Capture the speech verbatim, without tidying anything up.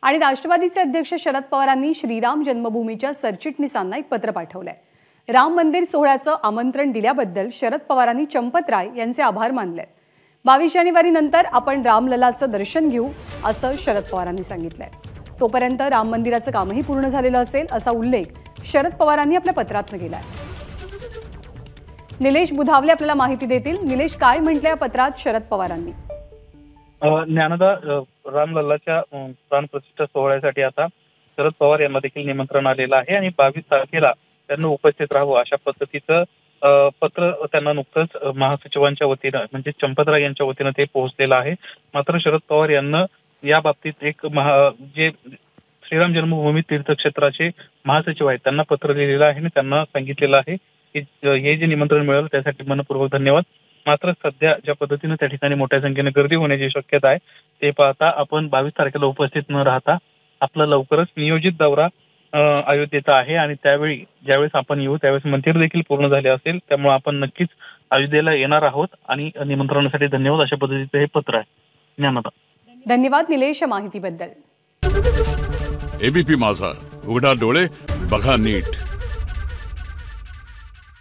आणि राष्ट्रवादीचे अध्यक्ष शरद पवारांनी श्रीराम जन्मभूमीच्या सरचिटणीसांना एक पत्र पाठवलंय। राम मंदिर सोहळ्याचं आमंत्रण दिल्याबद्दल शरद पवारांनी चंपतराय यांचे आभार मानले। बावीस जानेवारी नंतर आपण रामललाचं दर्शन घेऊ असं शरद पवारांनी सांगितलंय। तोपर्यंत राम मंदिराचं कामही पूर्ण झालेलं असेल असा उल्लेख शरद पवारांनी आपल्या पत्रात केलाय। निलेश बुधावले आपल्याला माहिती देतील। निलेश, काय म्हटले या पत्रात शरद पवारांनी? ज्ञानदा, रामलल्लाच्या प्राणप्रतिष्ठा सोहळ्यासाठी आता शरद पवार यांना देखील निमंत्रण आलेलं आहे आणि बावीस तारखेला त्यांना उपस्थित राहावं अशा पद्धतीचं पत्र त्यांना नुकतंच महासचिवांच्या वतीनं म्हणजे चंपतराय यांच्या वतीनं ते पोहोचलेलं आहे। मात्र शरद पवार यांना या बाबतीत एक महा जे श्रीराम जन्मभूमी तीर्थक्षेत्राचे महासचिव आहेत त्यांना पत्र लिहिलेलं आहे आणि त्यांना सांगितलेलं आहे की हे जे निमंत्रण मिळालं त्यासाठी मनपूर्वक धन्यवाद। मात्र सध्या ज्या पद्धतीने त्या ठिकाणी मोठ्या संख्येने गर्दी होण्याची शक्यता आहे ते पाहता आपण बावीस तारखेला उपस्थित न राहता आपला लवकरच नियोजित दौरा अयोध्येचा आहे आणि त्यावेळी ज्यावेळेस आपण येऊ त्यावेळेस मंदिर देखील पूर्ण झाले असेल, त्यामुळे आपण नक्कीच अयोध्येला येणार आहोत आणि निमंत्रणासाठी धन्यवाद अशा पद्धतीचे हे पत्र आहे। ज्ञानदा, धन्यवाद निलेश या माहितीबद्दल। एबीपी माझा, उघडा डोळे बघा नीट।